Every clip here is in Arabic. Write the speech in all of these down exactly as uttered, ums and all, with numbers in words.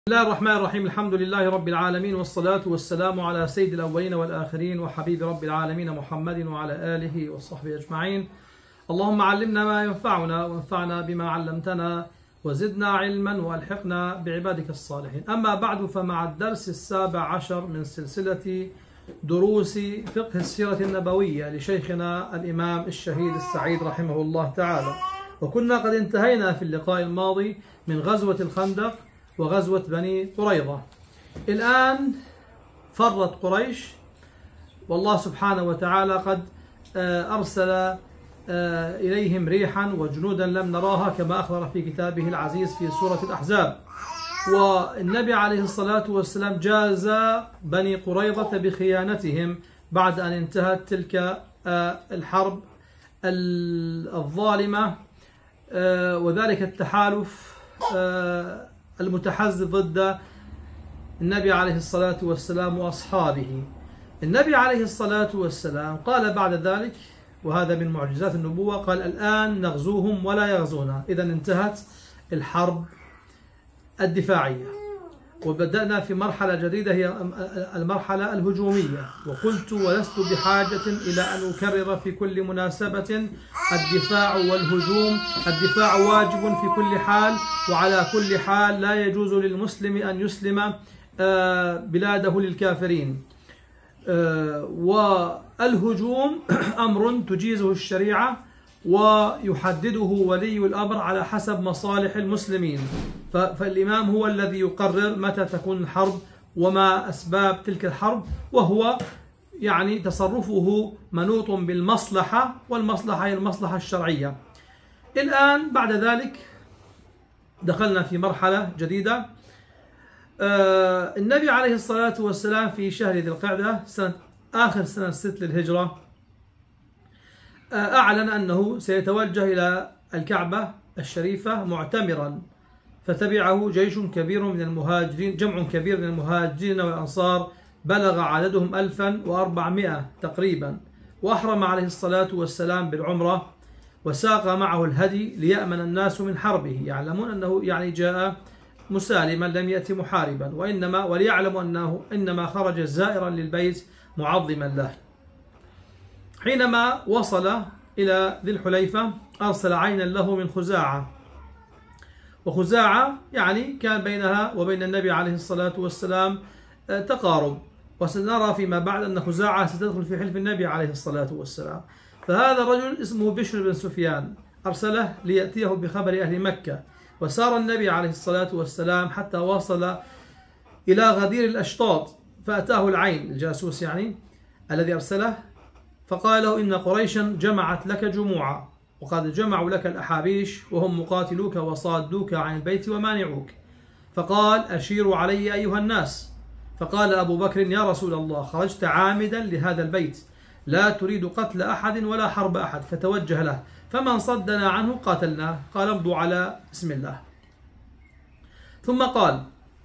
بسم الله الرحمن الرحيم. الحمد لله رب العالمين، والصلاة والسلام على سيد الأولين والآخرين وحبيب رب العالمين محمد وعلى آله وصحبه أجمعين. اللهم علمنا ما ينفعنا وانفعنا بما علمتنا وزدنا علما والحقنا بعبادك الصالحين. أما بعد، فمع الدرس السابع عشر من سلسلة دروس فقه السيرة النبوية لشيخنا الإمام الشهيد السعيد رحمه الله تعالى، وكنا قد انتهينا في اللقاء الماضي من غزوة الخندق وغزوة بني قريظة. الآن فرت قريش، والله سبحانه وتعالى قد أرسل إليهم ريحا وجنودا لم نراها كما أخبر في كتابه العزيز في سورة الأحزاب. والنبي عليه الصلاة والسلام جاز بني قريظة بخيانتهم بعد أن انتهت تلك الحرب الظالمة، وذلك التحالف المتحزب ضد النبي عليه الصلاة والسلام وأصحابه. النبي عليه الصلاة والسلام قال بعد ذلك، وهذا من معجزات النبوة، قال: الآن نغزوهم ولا يغزونا. إذا انتهت الحرب الدفاعية وبدأنا في مرحلة جديدة هي المرحلة الهجومية. وقلت ولست بحاجة إلى أن أكرر في كل مناسبة: الدفاع والهجوم، الدفاع واجب في كل حال، وعلى كل حال لا يجوز للمسلم أن يسلم بلاده للكافرين. والهجوم أمر تجيزه الشريعة ويحدده ولي الأمر على حسب مصالح المسلمين، فالإمام هو الذي يقرر متى تكون الحرب وما أسباب تلك الحرب، وهو يعني تصرفه منوط بالمصلحة، والمصلحة هي المصلحة الشرعية. الآن بعد ذلك دخلنا في مرحلة جديدة. آه النبي عليه الصلاة والسلام في شهر ذي القعدة سنة آخر سنة ست للهجرة أعلن أنه سيتوجه إلى الكعبة الشريفة معتمرا، فتبعه جيش كبير من المهاجرين، جمع كبير من المهاجرين والأنصار بلغ عددهم ألفا وأربعمائة تقريبا. وأحرم عليه الصلاة والسلام بالعمرة، وساق معه الهدي ليأمن الناس من حربه، يعلمون أنه يعني جاء مسالما لم يأتي محاربا، وإنما وليعلموا أنه إنما خرج زائرا للبيت معظما له. حينما وصل إلى ذي الحليفة أرسل عينا له من خزاعة، وخزاعة يعني كان بينها وبين النبي عليه الصلاة والسلام تقارب، وسنرى فيما بعد أن خزاعة ستدخل في حلف النبي عليه الصلاة والسلام. فهذا الرجل اسمه بشر بن سفيان أرسله ليأتيه بخبر أهل مكة. وسار النبي عليه الصلاة والسلام حتى وصل إلى غدير الأشطاط، فأتاه العين الجاسوس يعني الذي أرسله، فقال له: إن قريشا جمعت لك جموعا، وقد جمعوا لك الأحابيش، وهم مقاتلوك وصادوك عن البيت ومانعوك. فقال: أشيروا علي أيها الناس. فقال أبو بكر: يا رسول الله، خرجت عامدا لهذا البيت، لا تريد قتل أحد ولا حرب أحد، فتوجه له، فمن صدنا عنه قاتلناه. قال: امضوا على بسم الله. ثم قال: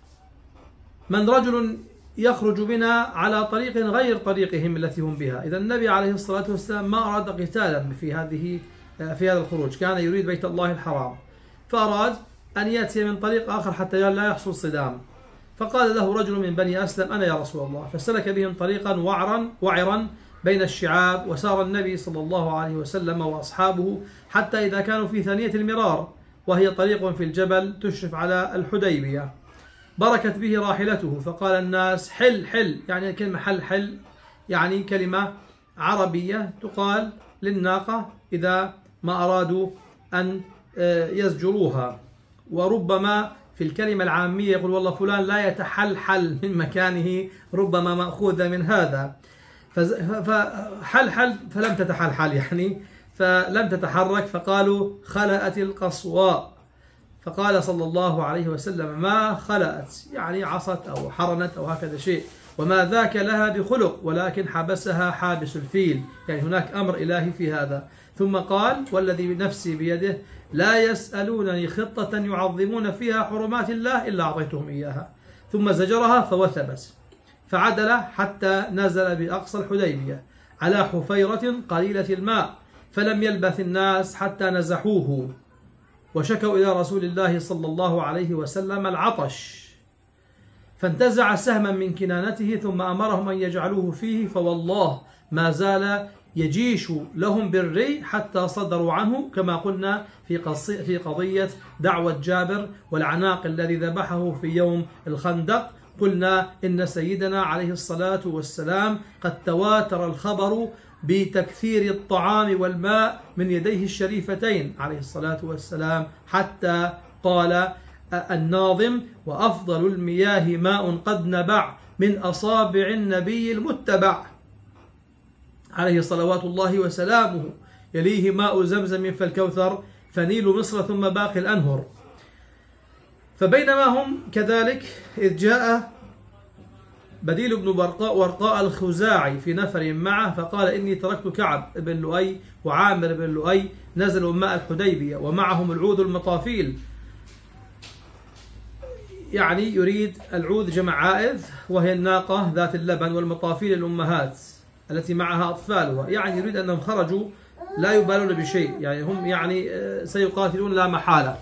من رجل يخرج بنا على طريق غير طريقهم التي هم بها. إذا النبي عليه الصلاة والسلام ما أراد قتالا في هذه في هذا الخروج، كان يريد بيت الله الحرام، فأراد أن يأتي من طريق آخر حتى لا يحصل صدام. فقال له رجل من بني أسلم: أنا يا رسول الله. فسلك بهم طريقا وعرا وعرا بين الشعاب، وسار النبي صلى الله عليه وسلم وأصحابه حتى إذا كانوا في ثانية المرار، وهي طريق في الجبل تشرف على الحديبية، بركت به راحلته. فقال الناس: حل حل، يعني كلمة حل حل يعني كلمة عربية تقال للناقة إذا ما أرادوا أن يزجروها. وربما في الكلمة العامية يقول: والله فلان لا يتحلحل من مكانه، ربما مأخوذة من هذا. فحلحل فلم تتحلحل يعني فلم تتحرك، فقالوا: خلأت القصواء. فقال صلى الله عليه وسلم: ما خلأت، يعني عصت أو حرنت أو هكذا شيء، وما ذاك لها بخلق، ولكن حبسها حابس الفيل، يعني هناك أمر إلهي في هذا. ثم قال: والذي نفسي بيده لا يسألونني خطة يعظمون فيها حرمات الله إلا أعطيتهم إياها. ثم زجرها فوثبت، فعدل حتى نزل بأقصى الحديبية على حفيرة قليلة الماء، فلم يلبث الناس حتى نزحوه، وشكوا إلى رسول الله صلى الله عليه وسلم العطش. فانتزع سهما من كنانته ثم أمرهم أن يجعلوه فيه، فوالله ما زال يجيش لهم بالري حتى صدروا عنه، كما قلنا في في قضية دعوة جابر والعناق الذي ذبحه في يوم الخندق. قلنا إن سيدنا عليه الصلاة والسلام قد تواتر الخبر بتكثير الطعام والماء من يديه الشريفتين عليه الصلاة والسلام، حتى قال الناظم: وأفضل المياه ماء قد نبع من أصابع النبي المتبع عليه صلوات الله وسلامه، يليه ماء زمزم فالكوثر، فنيل مصر ثم باقي الأنهر. فبينما هم كذلك إذ جاء بديل بن ورقاء ورقاء الخزاعي في نفر معه فقال: إني تركت كعب بن لؤي وعامر بن لؤي نزلوا ماء الحديبية ومعهم العوذ المطافيل، يعني يريد العوذ جمع عائذ وهي الناقة ذات اللبن، والمطافيل الأمهات التي معها أطفالها، يعني يريد أنهم خرجوا لا يبالون بشيء، يعني هم يعني سيقاتلون لا محالة،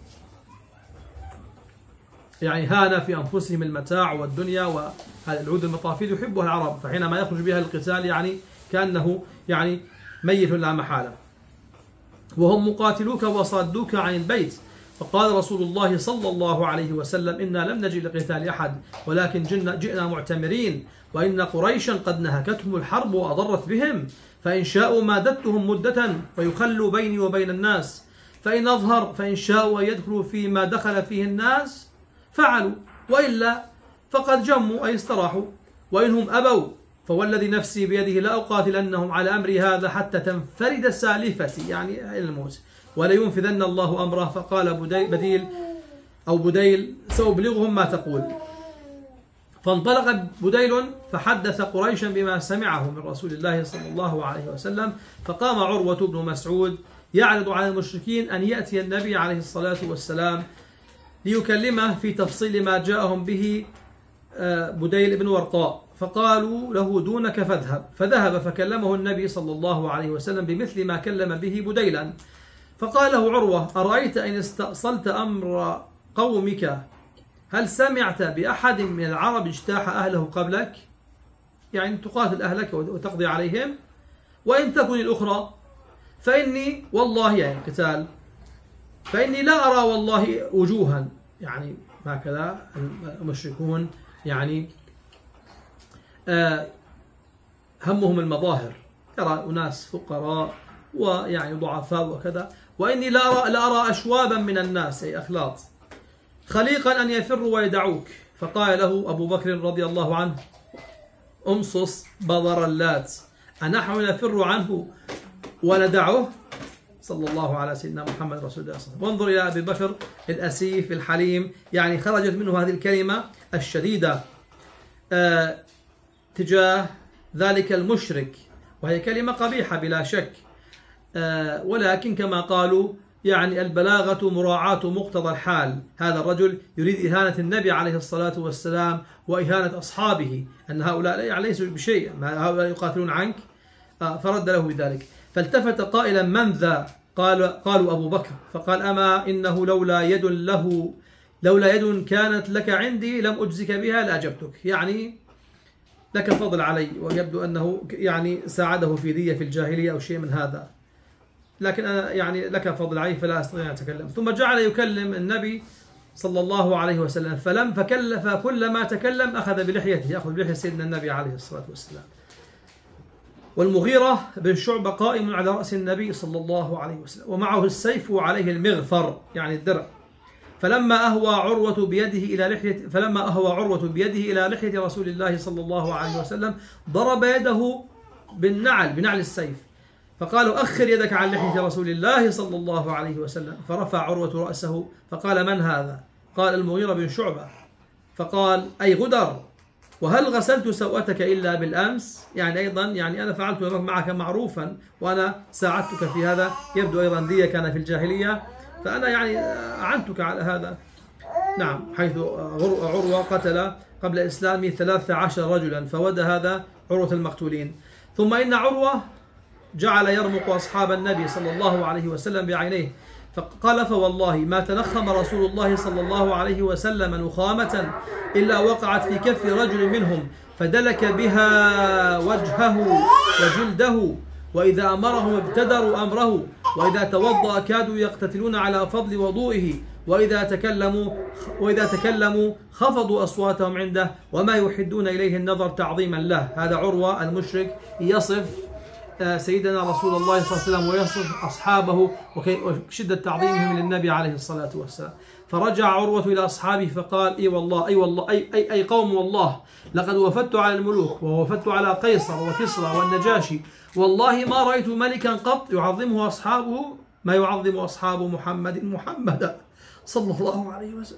يعني هان في أنفسهم المتاع والدنيا. وهذا العود المطافيل يحبها العرب، فحينما يخرج بها القتال يعني كأنه يعني ميت لا محالة. وهم مقاتلوك وصادوك عن البيت، فقال رسول الله صلى الله عليه وسلم: إنا لم نجي لقتال أحد ولكن جئنا معتمرين، وإن قريشا قد نهكتهم الحرب وأضرت بهم، فإن شاءوا مادتهم مدة فيخلوا بيني وبين الناس، فإن أظهر فإن شاءوا أن يدخلوا فيما دخل فيه الناس فعلوا، وإلا فقد جموا أي استراحوا، وإنهم أبوا فوالذي نفسي بيده لا أقاتلنهم على أمري هذا حتى تنفرد سالفتي، يعني إلى الموت، ولينفذن الله أمره. فقال بديل أو بديل: سأبلغهم ما تقول. فانطلق بديل فحدث قريشا بما سمعه من رسول الله صلى الله عليه وسلم، فقام عروة بن مسعود يعرض على المشركين أن يأتي النبي عليه الصلاة والسلام ليكلمه في تفصيل ما جاءهم به بديل بن ورقاء، فقالوا له: دونك فاذهب. فذهب فكلمه النبي صلى الله عليه وسلم بمثل ما كلم به بديلا. فقال له عروة: أرأيت إن استأصلت أمر قومك هل سمعت بأحد من العرب اجتاح أهله قبلك؟ يعني تقاتل أهلك وتقضي عليهم، وإن تكن الأخرى فإني والله يعني قتال فإني لا أرى والله وجوها، يعني هكذا المشركون يعني همهم المظاهر، يرى أناس فقراء ويعني ضعفاء وكذا، وإني لا أرى, لا أرى أشوابا من الناس أي أخلاط خليقا أن يفروا ويدعوك. فقال له أبو بكر رضي الله عنه: أمصص بضر اللات، أنحن نفر عنه وندعه؟ صلى الله على سيدنا محمد رسول الله صلى الله عليه وسلم. وانظر إلى أبي بكر الأسيف الحليم، يعني خرجت منه هذه الكلمة الشديدة آه تجاه ذلك المشرك، وهي كلمة قبيحة بلا شك، آه ولكن كما قالوا يعني البلاغة مراعاة مقتضى الحال. هذا الرجل يريد إهانة النبي عليه الصلاة والسلام وإهانة أصحابه، أن هؤلاء ليسوا بشيء، هؤلاء يقاتلون عنك، آه فرد له بذلك. فالتفت قائلا: من ذا؟ قال قالوا أبو بكر. فقال: أما إنه لولا يد له لولا يد كانت لك عندي لم أجزك بها لأجبتك، يعني لك فضل علي، ويبدو أنه يعني ساعده في دية في الجاهلية أو شيء من هذا، لكن أنا يعني لك فضل علي فلا أستطيع أن أتكلم. ثم جعل يكلم النبي صلى الله عليه وسلم، فلم فكلف كلما تكلم أخذ بلحيته، يأخذ بلحية سيدنا النبي عليه الصلاة والسلام. والمغيرة بن شعبة قائم على رأس النبي صلى الله عليه وسلم ومعه السيف وعليه المغفر يعني الدرع. فلما أهوى عروة بيده إلى لحية فلما أهوى عروة بيده إلى لحية رسول الله صلى الله عليه وسلم ضرب يده بالنعل بنعل السيف، فقالوا: أخر يدك عن لحية رسول الله صلى الله عليه وسلم. فرفع عروة رأسه فقال: من هذا؟ قال: المغيرة بن شعبة. فقال: أي غدر، وهل غسلت سوءتك إلا بالأمس؟ يعني أيضا يعني أنا فعلت معك معروفا وأنا ساعدتك في هذا، يبدو أيضا دية كان في الجاهلية، فأنا يعني أعنتك على هذا. نعم، حيث عروة قتل قبل إسلامه ثلاثة عشر رجلا، فود هذا عروة المقتولين. ثم إن عروة جعل يرمق أصحاب النبي صلى الله عليه وسلم بعينيه، فقال فوالله ما تنخم رسول الله صلى الله عليه وسلم نخامة إلا وقعت في كف رجل منهم فدلك بها وجهه وجلده، وإذا أمرهم ابتدروا أمره، وإذا توضأ كادوا يقتتلون على فضل وضوئه، وإذا تكلموا وإذا تكلموا خفضوا أصواتهم عنده، وما يحدون إليه النظر تعظيما له. هذا عروة المشرك يصف سيدنا رسول الله صلى الله عليه وسلم ويصف أصحابه وشدة تعظيمهم للنبي عليه الصلاة والسلام. فرجع عروة إلى أصحابه فقال: أي والله أي والله أي, أي, أي قوم والله لقد وفدت على الملوك ووفدت على قيصر وكسرى والنجاشي، والله ما رأيت ملكا قط يعظمه أصحابه ما يعظم أصحاب محمد محمدا صلى الله عليه وسلم،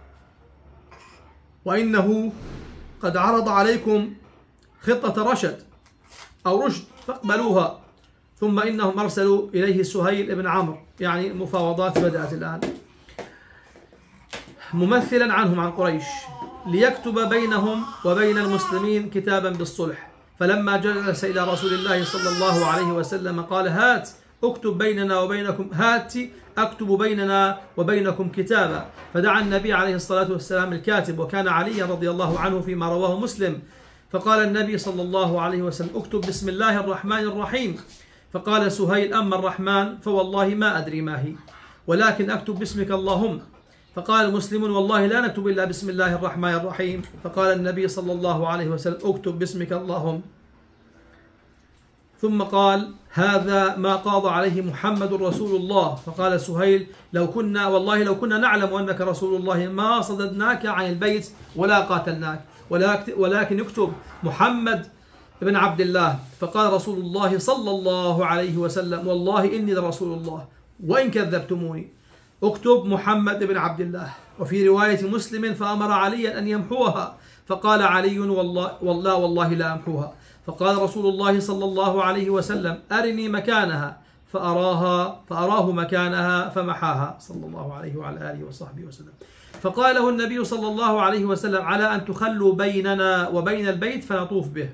وإنه قد عرض عليكم خطة رشد أو رشد فاقبلوها. ثم إنهم أرسلوا إليه سهيل بن عمرو، يعني المفاوضات بدأت الآن، ممثلا عنهم عن قريش، ليكتب بينهم وبين المسلمين كتابا بالصلح. فلما جلس إلى رسول الله صلى الله عليه وسلم قال: هات اكتب بيننا وبينكم هات أكتب بيننا وبينكم كتابا. فدعا النبي عليه الصلاة والسلام الكاتب، وكان علي رضي الله عنه فيما رواه مسلم. فقال النبي صلى الله عليه وسلم: اكتب بسم الله الرحمن الرحيم. فقال سهيل: أما الرحمن فوالله ما أدري ما هي، ولكن أكتب باسمك اللهم. فقال المسلمون: والله لا نكتب إلا بسم الله الرحمن الرحيم. فقال النبي صلى الله عليه وسلم: اكتب باسمك اللهم. ثم قال: هذا ما قاض عليه محمد رسول الله. فقال سهيل: لو كنا والله لو كنا نعلم أنك رسول الله ما صددناك عن البيت ولا قاتلناك، ولكن اكتب محمد بن عبد الله. فقال رسول الله صلى الله عليه وسلم: والله إني لرسول الله وإن كذبتموني، اكتب محمد بن عبد الله. وفي رواية مسلم: فأمر عليا أن يمحوها. فقال علي: والله والله والله لا أمحوها. فقال رسول الله صلى الله عليه وسلم: أرني مكانها. فأراها فأراه مكانها فمحاها صلى الله عليه وعلى آله وصحبه وسلم. فقال له النبي صلى الله عليه وسلم: على أن تخلوا بيننا وبين البيت فنطوف به.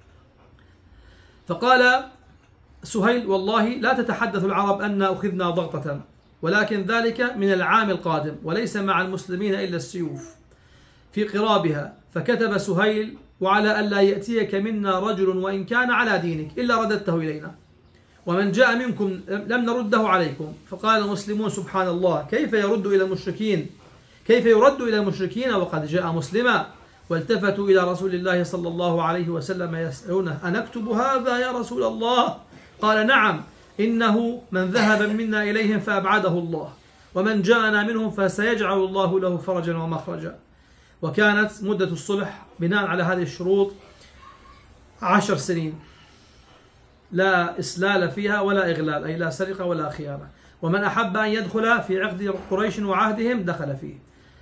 فقال سهيل: والله لا تتحدث العرب أن أخذنا ضغطة، ولكن ذلك من العام القادم، وليس مع المسلمين إلا السيوف في قرابها. فكتب سهيل: وعلى ألا يأتيك منا رجل وإن كان على دينك إلا رددته إلينا، ومن جاء منكم لم نرده عليكم. فقال المسلمون: سبحان الله، كيف يرد إلى المشركين كيف يرد إلى المشركين وقد جاء مسلما؟ والتفتوا إلى رسول الله صلى الله عليه وسلم يسألونه: أنكتب هذا يا رسول الله؟ قال: نعم، إنه من ذهب منا إليهم فأبعده الله، ومن جاءنا منهم فسيجعل الله له فرجا ومخرجا. وكانت مدة الصلح بناء على هذه الشروط عشر سنين، لا إسلال فيها ولا إغلال، أي لا سرقة ولا خيانة. ومن أحب أن يدخل في عقد قريش وعهدهم دخل فيه،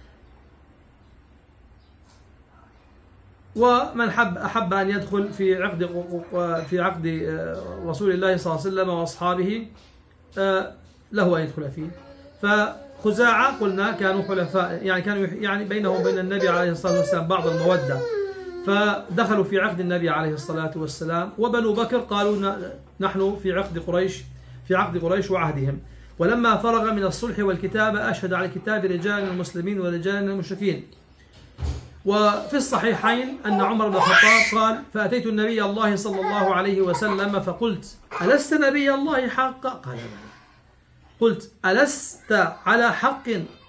ومن حب أحب أن يدخل في عقد في عقد رسول الله صلى الله عليه وسلم وأصحابه له أن يدخل فيه. فخزاعة قلنا كانوا حلفاء، يعني كانوا يعني بينهم وبين النبي عليه الصلاة والسلام بعض المودة، فدخلوا في عقد النبي عليه الصلاة والسلام. وبنو بكر قالوا: نحن في عقد قريش في عقد قريش وعهدهم. ولما فرغ من الصلح والكتابة أشهد على الكتاب رجال من المسلمين ورجال من المشركين. وفي الصحيحين أن عمر بن الخطاب قال: فأتيت النبي الله صلى الله عليه وسلم فقلت: ألست نبي الله حقا؟ قال: بلى. قلت: ألست على حق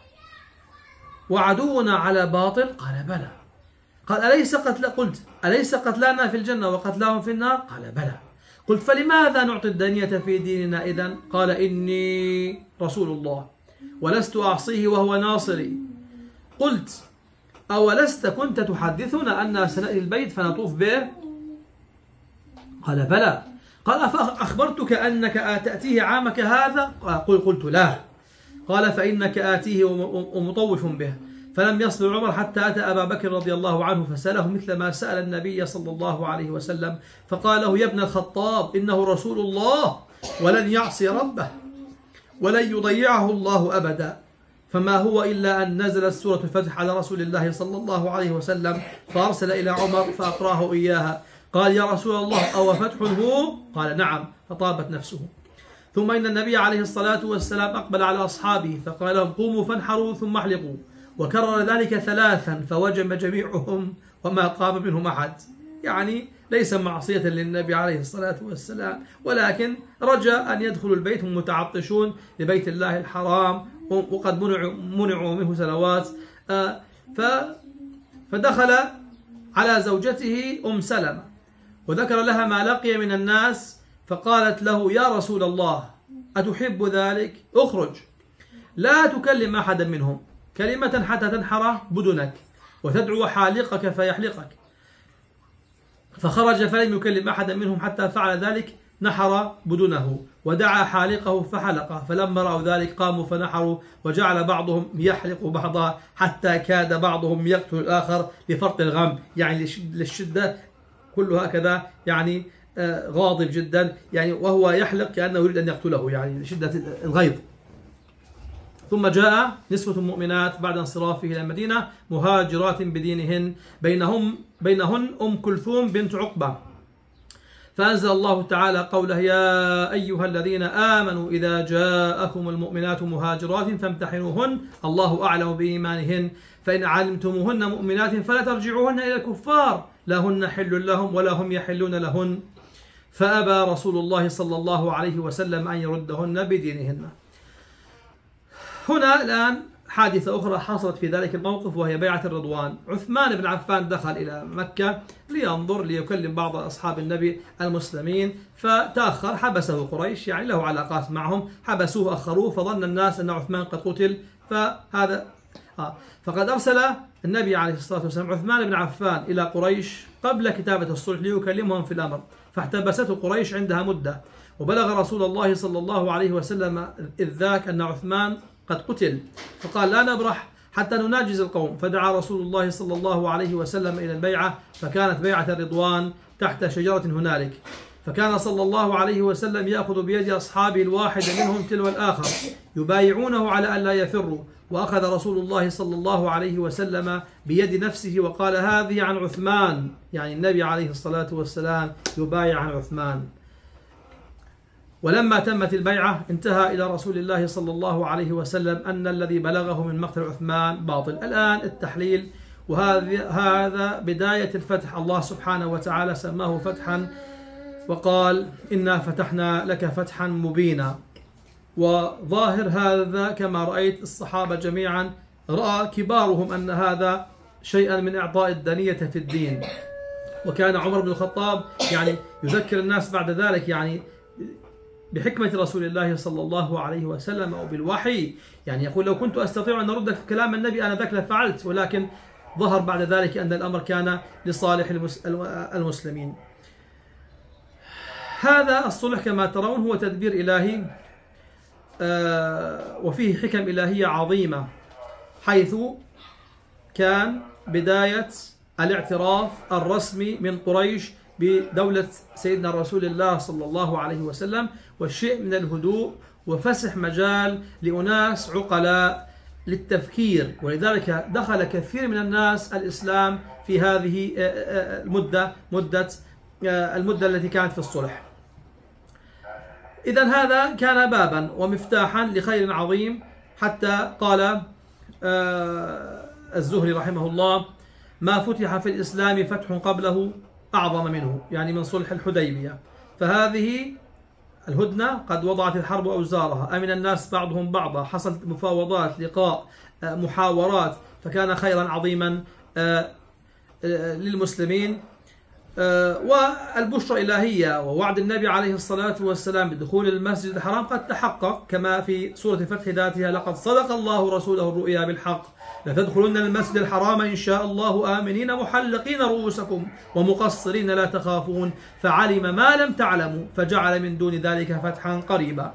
وعدونا على باطل؟ قال: بلى. قال: أليس قتل قلت: أليس قتلانا في الجنة وقتلاهم في النار؟ قال: بلى. قلت: فلماذا نعطي الدنية في ديننا إذن؟ قال: إني رسول الله ولست أعصيه وهو ناصري. قلت: أولست كنت تحدثنا أن سنأتي البيت فنطوف به؟ قال: بلى. قال: أخبرتك أنك تأتيه عامك هذا؟ قل قلت: لا. قال: فإنك آتيه ومطوف به. فلم يصل عمر حتى أتى أبا بكر رضي الله عنه فسأله مثل ما سأل النبي صلى الله عليه وسلم، فقال له: يا ابن الخطاب، إنه رسول الله ولن يعصي ربه ولن يضيعه الله أبدا. فما هو إلا أن نزلت سورة الفتح على رسول الله صلى الله عليه وسلم، فأرسل إلى عمر فأقراه إياها. قال: يا رسول الله، أو فتح هو؟ قال: نعم. فطابت نفسه. ثم إن النبي عليه الصلاة والسلام أقبل على أصحابه فقال لهم قوموا فانحروا ثم احلقوا، وكرر ذلك ثلاثا فوجم جميعهم وما قام منهم أحد. يعني ليس معصية للنبي عليه الصلاة والسلام، ولكن رجاء أن يدخلوا البيت هم متعطشون لبيت الله الحرام وقد منعوا, منعوا منه سنوات. فدخل على زوجته أم سلمة وذكر لها ما لقي من الناس، فقالت له يا رسول الله أتحب ذلك؟ اخرج لا تكلم أحدا منهم كلمة حتى تنحر بدنك وتدعو حالقك فيحلقك. فخرج فلم يكلم أحدا منهم حتى فعل ذلك، نحر بدنه ودعا حالقه فحلقه، فلما رأوا ذلك قاموا فنحروا، وجعل بعضهم يحلق بعضا حتى كاد بعضهم يقتل الآخر لفرط الغم، يعني للشدة كله هكذا، يعني غاضب جدا، يعني وهو يحلق كأنه يريد أن يقتله يعني لشدة الغيظ. ثم جاء نسوة مؤمنات بعد انصرافه إلى المدينة مهاجرات بدينهن، بينهم بينهن أم كلثوم بنت عقبة، فأنزل الله تعالى قوله يا أيها الذين آمنوا إذا جاءكم المؤمنات مهاجرات فامتحنوهن الله أعلم بإيمانهن فإن علمتموهن مؤمنات فلا ترجعوهن إلى الكفار لا هن حل لهم ولا هم يحلون لهن، فأبى رسول الله صلى الله عليه وسلم أن يردهن بدينهن. هنا الآن حادثة أخرى حصلت في ذلك الموقف وهي بيعة الرضوان. عثمان بن عفان دخل إلى مكة لينظر ليكلم بعض أصحاب النبي المسلمين، فتأخر، حبسه قريش، يعني له علاقات معهم، حبسوه أخروه، فظن الناس أن عثمان قد قتل. فهذا آه. فقد أرسل النبي عليه الصلاة والسلام عثمان بن عفان إلى قريش قبل كتابة الصلح ليكلمهم في الأمر، فاحتبسته قريش عندها مدة، وبلغ رسول الله صلى الله عليه وسلم إذ ذاك أن عثمان قد قتل، فقال لا نبرح حتى نناجز القوم، فدعا رسول الله صلى الله عليه وسلم إلى البيعة، فكانت بيعة الرضوان تحت شجرة هنالك، فكان صلى الله عليه وسلم يأخذ بيد أصحابه الواحد منهم تلو الآخر يبايعونه على أن لا يفروا، وأخذ رسول الله صلى الله عليه وسلم بيد نفسه وقال هذه عن عثمان، يعني النبي عليه الصلاة والسلام يبايع عن عثمان. ولما تمت البيعة انتهى إلى رسول الله صلى الله عليه وسلم أن الذي بلغه من مقتل عثمان باطل. الآن التحليل، وهذا بداية الفتح، الله سبحانه وتعالى سماه فتحا وقال إنا فتحنا لك فتحا مبينا. وظاهر هذا كما رأيت الصحابة جميعا رأى كبارهم أن هذا شيئا من إعطاء الدنية في الدين، وكان عمر بن الخطاب يعني يذكر الناس بعد ذلك يعني بحكمة رسول الله صلى الله عليه وسلم أو بالوحي، يعني يقول لو كنت أستطيع أن أرد في كلام النبي أنا ذاك لفعلت، ولكن ظهر بعد ذلك أن الأمر كان لصالح المسلمين. هذا الصلح كما ترون هو تدبير إلهي وفيه حكم إلهية عظيمة، حيث كان بداية الاعتراف الرسمي من قريش بدولة سيدنا رسول الله صلى الله عليه وسلم، والشيء من الهدوء وفسح مجال لأناس عقلاء للتفكير، ولذلك دخل كثير من الناس الإسلام في هذه المدة، مدة المدة التي كانت في الصلح. إذن هذا كان بابا ومفتاحا لخير عظيم، حتى قال الزهري رحمه الله ما فتح في الإسلام فتح قبله أعظم منه، يعني من صلح الحديبية. فهذه الهدنة قد وضعت الحرب أوزارها، أمن الناس بعضهم بعضا، حصلت مفاوضات، لقاء، محاورات، فكان خيرا عظيما للمسلمين. والبشرى الإلهية ووعد النبي عليه الصلاة والسلام بدخول المسجد الحرام قد تحقق، كما في سورة الفتح ذاتها لقد صدق الله رسوله الرؤيا بالحق لتدخلن المسجد الحرام إن شاء الله آمنين محلقين رؤوسكم ومقصرين لا تخافون فعلم ما لم تعلموا فجعل من دون ذلك فتحا قريبا.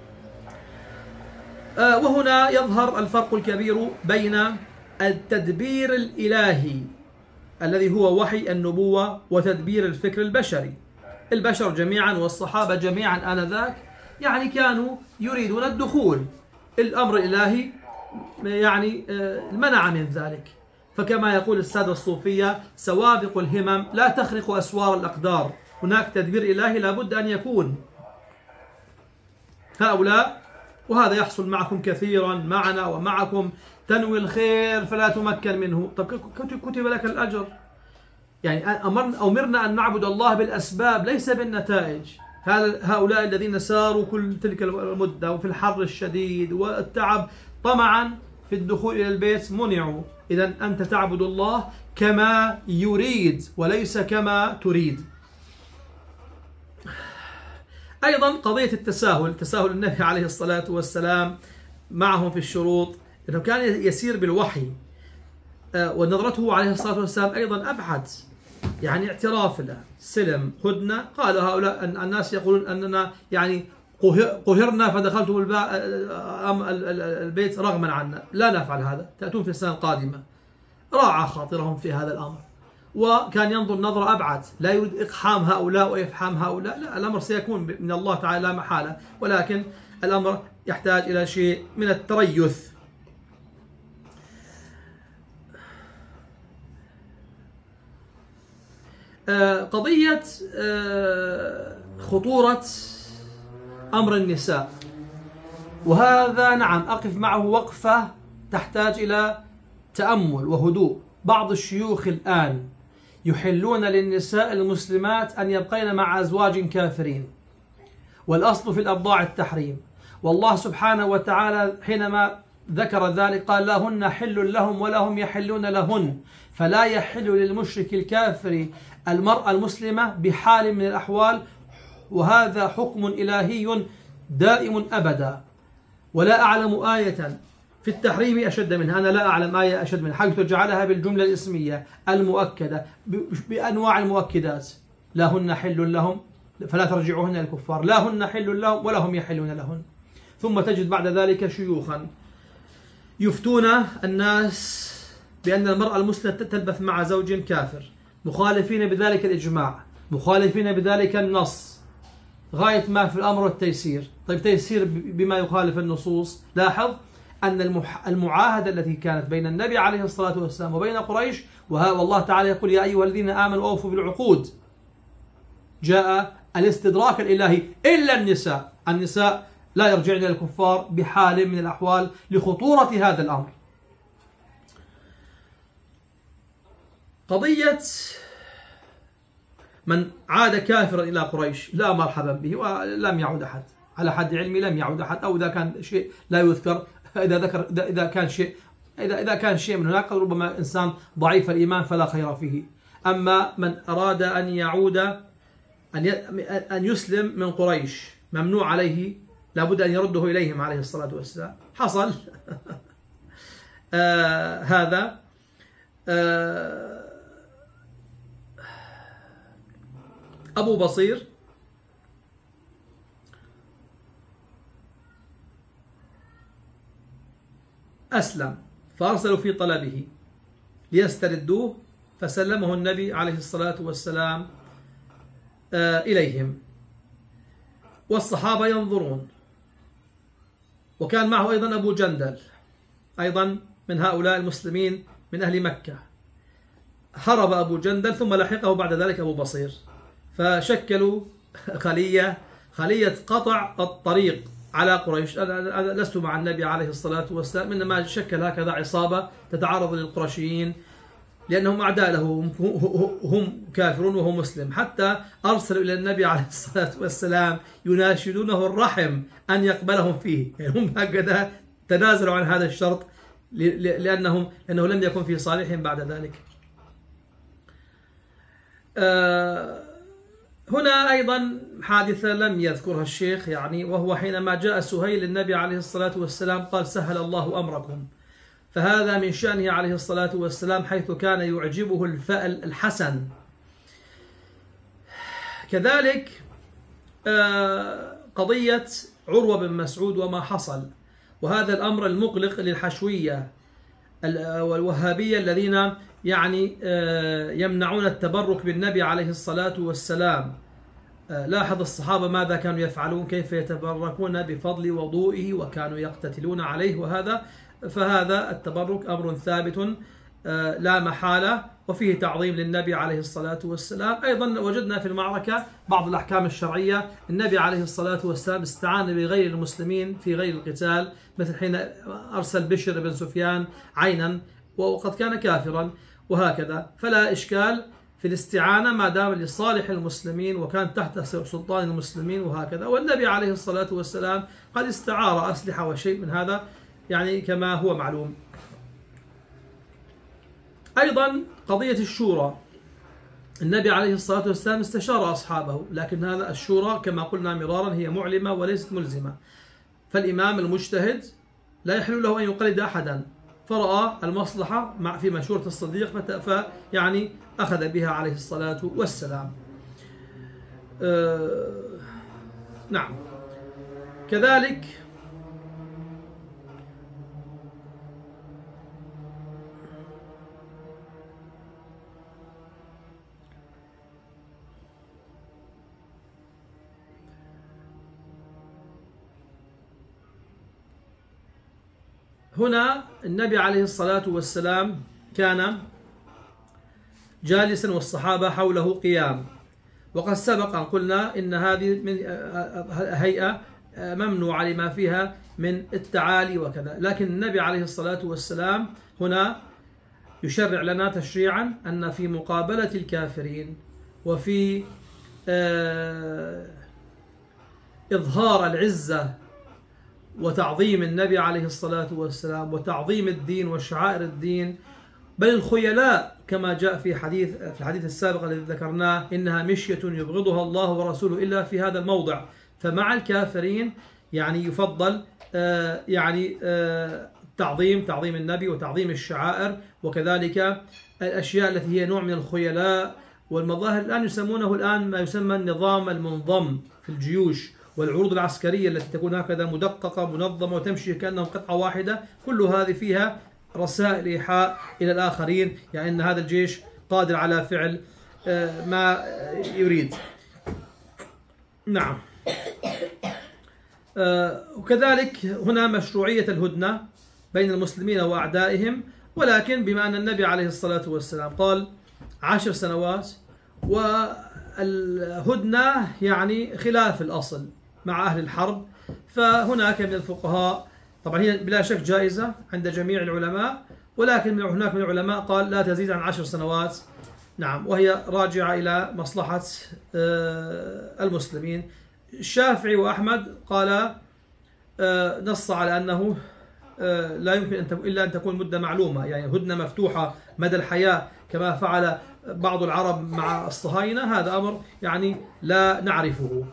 وهنا يظهر الفرق الكبير بين التدبير الإلهي الذي هو وحي النبوة وتدبير الفكر البشري. البشر جميعا والصحابة جميعا آنذاك يعني كانوا يريدون الدخول، الأمر الإلهي يعني منع من ذلك، فكما يقول السادة الصوفية سوابق الهمم لا تخرق أسوار الأقدار، هناك تدبير إلهي لابد أن يكون. هؤلاء، وهذا يحصل معكم كثيرا معنا ومعكم، تنوي الخير فلا تمكن منه. طب كتب لك الأجر. يعني أمرنا أمرنا أن نعبد الله بالأسباب ليس بالنتائج. هؤلاء الذين ساروا كل تلك المدة وفي الحر الشديد والتعب طمعا في الدخول إلى البيت منعوا. إذن أنت تعبد الله كما يريد وليس كما تريد. أيضا قضية التساهل، تساهل النبي عليه الصلاة والسلام معهم في الشروط، أنه كان يسير بالوحي، ونظرته عليه الصلاة والسلام أيضا أبعد، يعني اعتراف له، سلم، هدنة. قال هؤلاء الناس يقولون أننا يعني قهرنا فدخلتم البيت رغما عنا، لا نفعل هذا، تأتون في السنة القادمة. راعى خاطرهم في هذا الأمر، وكان ينظر نظرة أبعد، لا يريد إقحام هؤلاء وإفحام هؤلاء، لا، الأمر سيكون من الله تعالى لا محالة، ولكن الأمر يحتاج إلى شيء من التريث. قضية خطورة أمر النساء، وهذا نعم أقف معه وقفة تحتاج إلى تأمل وهدوء. بعض الشيوخ الآن يحلون للنساء المسلمات أن يبقين مع أزواج كافرين، والأصل في الأبضاع التحريم، والله سبحانه وتعالى حينما ذكر ذلك قال لهن حل لهم ولهم يحلون لهن، فلا يحل للمشرك الكافر المرأة المسلمة بحال من الأحوال، وهذا حكم إلهي دائم أبدا. ولا أعلم آية في التحريم أشد منها، أنا لا أعلم آية أشد منها، حيث جعلها بالجملة الاسمية المؤكدة بأنواع المؤكدات. لا هن حل لهم فلا ترجعوهن الكفار، لا هن حل لهم ولا هم يحلون لهن. ثم تجد بعد ذلك شيوخا يفتون الناس بأن المرأة المسلمة تلبث مع زوج كافر، مخالفين بذلك الإجماع، مخالفين بذلك النص، غاية ما في الأمر والتيسير. طيب تيسير بما يخالف النصوص. لاحظ أن المعاهدة التي كانت بين النبي عليه الصلاة والسلام وبين قريش، والله تعالى يقول يا أيها الذين آمنوا أوفوا بالعقود، جاء الاستدراك الإلهي إلا النساء، النساء لا يرجعن إلى الكفار بحال من الأحوال لخطورة هذا الأمر. قضية من عاد كافرا إلى قريش لا مرحبا به، ولم يعد أحد على حد علمي، لم يعد أحد، أو إذا كان شيء لا يذكر، إذا ذكر إذا كان شيء إذا إذا كان شيء من هناك ربما إنسان ضعيف الإيمان فلا خير فيه. أما من أراد أن يعود أن أن يسلم من قريش ممنوع عليه، لابد أن يرده إليهم عليه الصلاة والسلام. حصل آه هذا آه أبو بصير أسلم، فأرسلوا في طلبه ليستردوه، فسلمه النبي عليه الصلاة والسلام إليهم، والصحابة ينظرون. وكان معه أيضا أبو جندل أيضا من هؤلاء المسلمين من أهل مكة. هرب أبو جندل ثم لحقه بعد ذلك أبو بصير، فشكلوا خلية خلية قطع الطريق على قريش. أنا لست مع النبي عليه الصلاة والسلام، إنما شكل هكذا عصابة تتعرض للقرشيين لأنهم أعداء له، هم كافرون وهو مسلم، حتى أرسلوا إلى النبي عليه الصلاة والسلام يناشدونه الرحم أن يقبلهم فيه، يعني هم هكذا تنازلوا عن هذا الشرط لأنهم لأنه لم يكن في صالحهم بعد ذلك. هنا أيضا حادثة لم يذكرها الشيخ، يعني وهو حينما جاء سهيل للنبي عليه الصلاة والسلام قال سهل الله أمركم، فهذا من شأنه عليه الصلاة والسلام، حيث كان يعجبه الفأل الحسن. كذلك قضية عروة بن مسعود وما حصل، وهذا الأمر المقلق للحشوية والوهابية الذين يعني يمنعون التبرك بالنبي عليه الصلاة والسلام. لاحظ الصحابة ماذا كانوا يفعلون، كيف يتبركون بفضل وضوئه، وكانوا يقتتلون عليه، وهذا فهذا التبرك أمر ثابت لا محالة، وفيه تعظيم للنبي عليه الصلاة والسلام. أيضا وجدنا في المعركة بعض الأحكام الشرعية. النبي عليه الصلاة والسلام استعان بغير المسلمين في غير القتال، مثل حين أرسل بشر بن سفيان عينا وقد كان كافرا وهكذا، فلا إشكال في الاستعانة ما دام لصالح المسلمين وكان تحت سلطان المسلمين وهكذا. والنبي عليه الصلاة والسلام قد استعار أسلحة وشيء من هذا يعني كما هو معلوم. أيضا قضية الشورى، النبي عليه الصلاة والسلام استشار أصحابه، لكن هذا الشورى كما قلنا مرارا هي معلمة وليست ملزمة، فالإمام المجتهد لا يحل له أن يقلد أحدا، فرأى المصلحة مع في مشورة الصديق فيعني أخذ بها عليه الصلاة والسلام. أه نعم. كذلك هنا النبي عليه الصلاة والسلام كان جالسا والصحابة حوله قيام، وقد سبق أن قلنا إن هذه من هيئة ممنوعة لما فيها من التعالي وكذا، لكن النبي عليه الصلاة والسلام هنا يشرع لنا تشريعا أن في مقابلة الكافرين وفي إظهار العزة وتعظيم النبي عليه الصلاة والسلام وتعظيم الدين وشعائر الدين، بل الخيلاء كما جاء في حديث في الحديث السابق الذي ذكرناه إنها مشية يبغضها الله ورسوله إلا في هذا الموضع. فمع الكافرين يعني يفضل يعني تعظيم تعظيم النبي وتعظيم الشعائر، وكذلك الأشياء التي هي نوع من الخيلاء والمظاهر. الآن يسمونه الآن ما يسمى النظام المنظم في الجيوش والعروض العسكرية التي تكون هكذا مدققة منظمة وتمشي كأنهم قطعة واحدة، كل هذه فيها رسائل إيحاء إلى الآخرين، يعني أن هذا الجيش قادر على فعل ما يريد. نعم. وكذلك هنا مشروعية الهدنة بين المسلمين وأعدائهم، ولكن بما أن النبي عليه الصلاة والسلام قال عشر سنوات، والهدنة يعني خلاف الأصل مع أهل الحرب، فهناك من الفقهاء طبعا هي بلا شك جائزة عند جميع العلماء، ولكن هناك من العلماء قال لا تزيد عن عشر سنوات. نعم، وهي راجعة إلى مصلحة المسلمين. الشافعي وأحمد قال نص على أنه لا يمكن أن إلا أن تكون مدة معلومة، يعني هدنة مفتوحة مدى الحياة كما فعل بعض العرب مع الصهاينة، هذا أمر يعني لا نعرفه.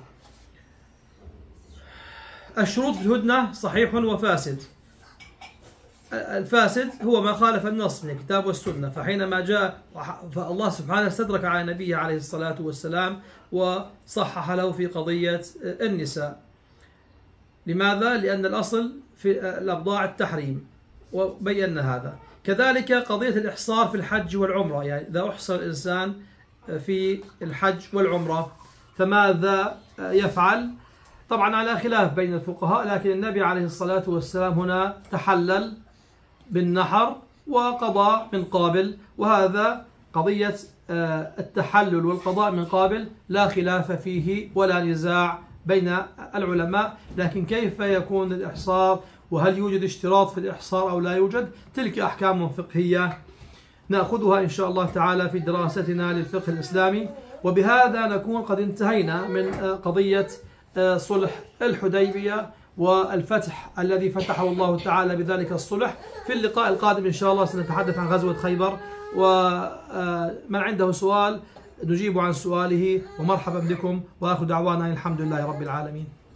الشروط في الهدنة صحيح وفاسد. الفاسد هو ما خالف النص من الكتاب والسنة، فحينما جاء فالله سبحانه استدرك على نبيه عليه الصلاة والسلام وصحح له في قضية النساء. لماذا؟ لأن الأصل في الأبضاع التحريم، وبينا هذا. كذلك قضية الإحصار في الحج والعمرة، يعني إذا أحصر الإنسان في الحج والعمرة فماذا يفعل؟ طبعا على خلاف بين الفقهاء، لكن النبي عليه الصلاة والسلام هنا تحلل بالنحر وقضى من قابل، وهذا قضية التحلل والقضاء من قابل لا خلاف فيه ولا نزاع بين العلماء. لكن كيف يكون الإحصار، وهل يوجد اشتراط في الإحصار أو لا يوجد، تلك أحكام فقهية نأخذها إن شاء الله تعالى في دراستنا للفقه الإسلامي. وبهذا نكون قد انتهينا من قضية صلح الحديبية والفتح الذي فتحه الله تعالى بذلك الصلح. في اللقاء القادم إن شاء الله سنتحدث عن غزوة خيبر، ومن عنده سؤال نجيب عن سؤاله، ومرحبا بكم، وآخر دعوانا الحمد لله رب العالمين.